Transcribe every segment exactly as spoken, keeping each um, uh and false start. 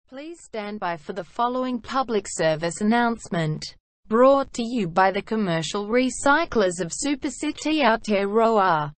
Please stand by for the following public service announcement. Brought to you by the commercial recyclers of Supercity Aotearoa.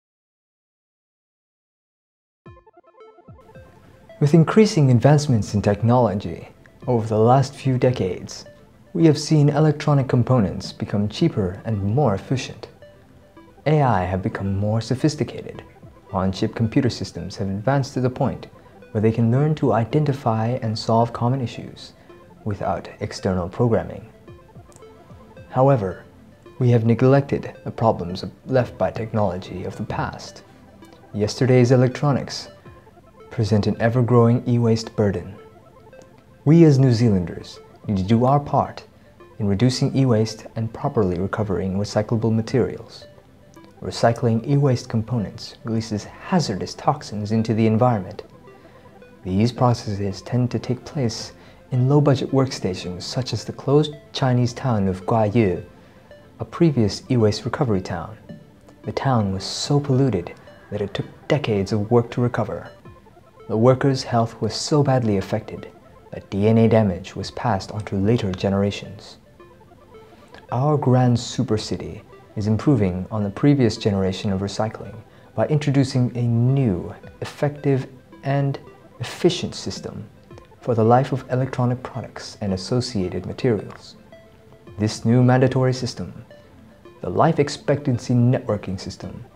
With increasing advancements in technology over the last few decades, we have seen electronic components become cheaper and more efficient. A I have become more sophisticated. On-chip computer systems have advanced to the point where they can learn to identify and solve common issues without external programming. However, we have neglected the problems left by technology of the past. Yesterday's electronics present an ever-growing e-waste burden. We as New Zealanders need to do our part in reducing e-waste and properly recovering recyclable materials. Recycling e-waste components releases hazardous toxins into the environment. These processes tend to take place in low-budget workstations such as the closed Chinese town of Guayu, a previous e-waste recovery town. The town was so polluted that it took decades of work to recover. The workers' health was so badly affected that D N A damage was passed on to later generations. Our grand super city is improving on the previous generation of recycling by introducing a new, effective, and efficient system for the life of electronic products and associated materials. This new mandatory system, the Life Expectancy Networking System,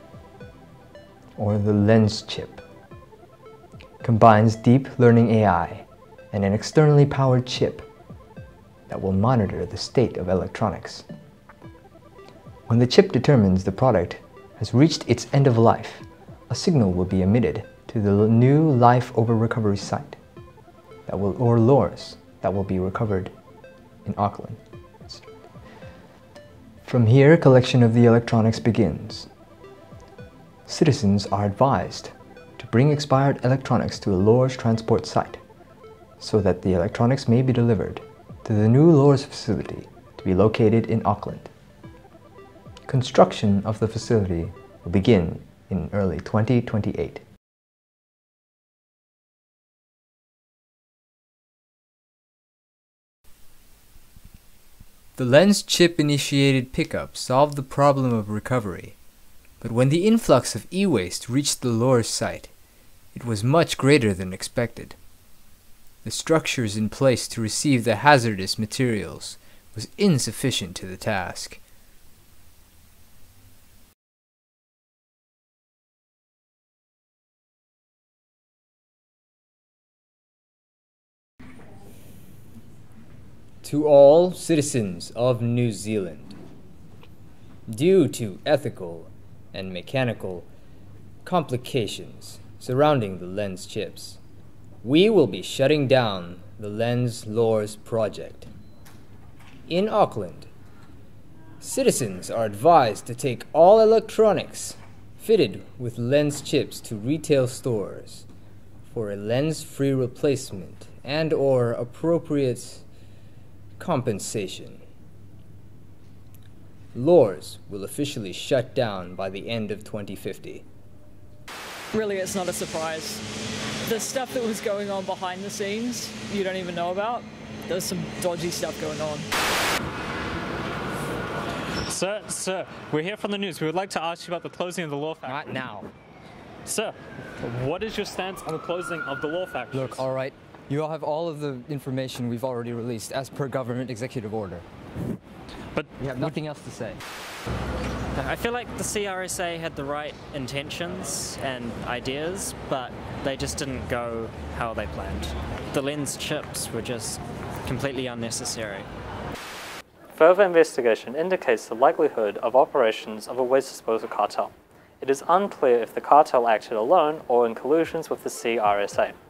or the LENS chip, combines deep learning A I and an externally powered chip that will monitor the state of electronics. When the chip determines the product has reached its end of life, a signal will be emitted to the new Life Over Recovery site, that will, or LORS, that will be recovered in Auckland. From here, collection of the electronics begins. Citizens are advised to bring expired electronics to a LORS transport site so that the electronics may be delivered to the new LORS facility to be located in Auckland. Construction of the facility will begin in early twenty twenty-eight. The LENS chip-initiated pickup solved the problem of recovery, but when the influx of e-waste reached the LORS site, it was much greater than expected. The structures in place to receive the hazardous materials was insufficient to the task. To all citizens of New Zealand, due to ethical and mechanical complications surrounding the LENS chips, we will be shutting down the LENS LORS project. In Auckland, citizens are advised to take all electronics fitted with LENS chips to retail stores for a lens-free replacement and or appropriate compensation. LORS will officially shut down by the end of twenty fifty. Really, it's not a surprise. The stuff that was going on behind the scenes, you don't even know about. There's some dodgy stuff going on. Sir, sir, we're here from the news. We would like to ask you about the closing of the law factory. Not now. Sir, what is your stance on the closing of the law factory? Look, all right. You all have all of the information we've already released as per government executive order. But we have nothing else to say. I feel like the C R S A had the right intentions and ideas, but they just didn't go how they planned. The LENS chips were just completely unnecessary. Further investigation indicates the likelihood of operations of a waste disposal cartel. It is unclear if the cartel acted alone or in collusions with the C R S A.